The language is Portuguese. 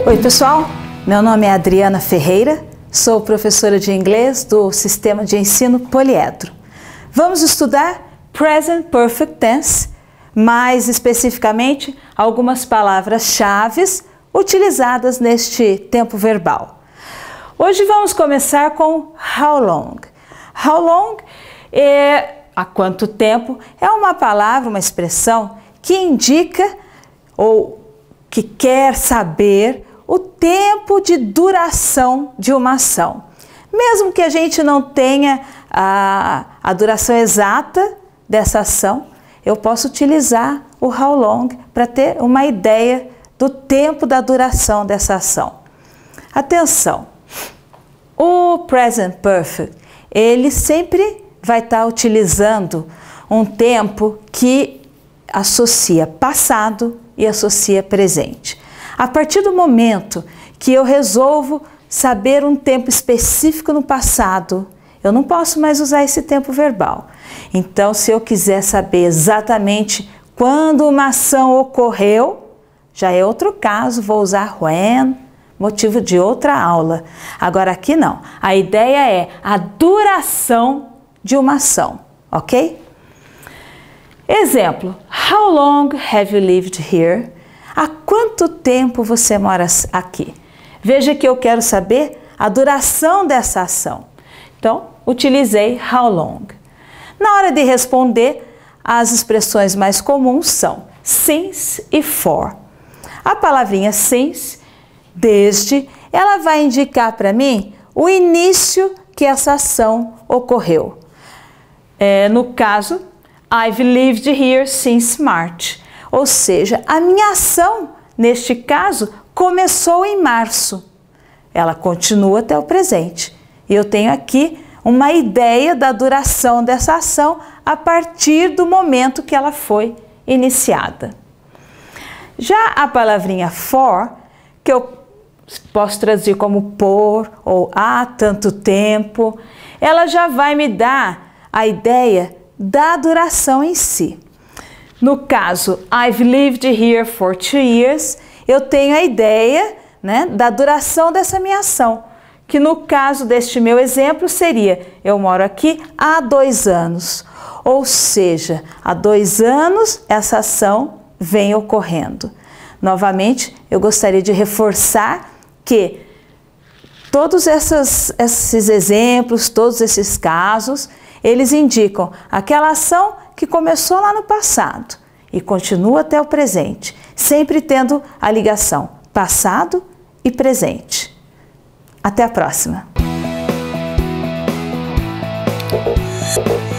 Oi pessoal, meu nome é Adriana Ferreira, sou professora de inglês do Sistema de Ensino Poliedro. Vamos estudar Present Perfect Tense, mais especificamente algumas palavras-chave utilizadas neste tempo verbal. Hoje vamos começar com how long. How long é há quanto tempo, é uma palavra, uma expressão que indica ou que quer saber o tempo de duração de uma ação. Mesmo que a gente não tenha a duração exata dessa ação, eu posso utilizar o how long para ter uma ideia do tempo da duração dessa ação. Atenção, o present perfect, ele sempre vai estar utilizando um tempo que associa passado e associa presente. A partir do momento que eu resolvo saber um tempo específico no passado, eu não posso mais usar esse tempo verbal. Então, se eu quiser saber exatamente quando uma ação ocorreu, já é outro caso, vou usar when, motivo de outra aula. Agora aqui não, a ideia é a duração de uma ação, ok? Exemplo, how long have you lived here? Há quanto tempo você mora aqui? Veja que eu quero saber a duração dessa ação. Então, utilizei how long. Na hora de responder, as expressões mais comuns são since e for. A palavrinha since, desde, ela vai indicar para mim o início que essa ação ocorreu. No caso, I've lived here since March. Ou seja, a minha ação, neste caso, começou em março. Ela continua até o presente. E eu tenho aqui uma ideia da duração dessa ação a partir do momento que ela foi iniciada. Já a palavrinha for, que eu posso traduzir como por ou há tanto tempo, ela já vai me dar a ideia da duração em si. No caso, I've lived here for 2 years, eu tenho a ideia, né, da duração dessa minha ação, que no caso deste meu exemplo seria, eu moro aqui há 2 anos, ou seja, há 2 anos essa ação vem ocorrendo. Novamente, eu gostaria de reforçar que todos esses exemplos, todos esses casos, eles indicam aquela ação que começou lá no passado e continua até o presente, sempre tendo a ligação passado e presente. Até a próxima!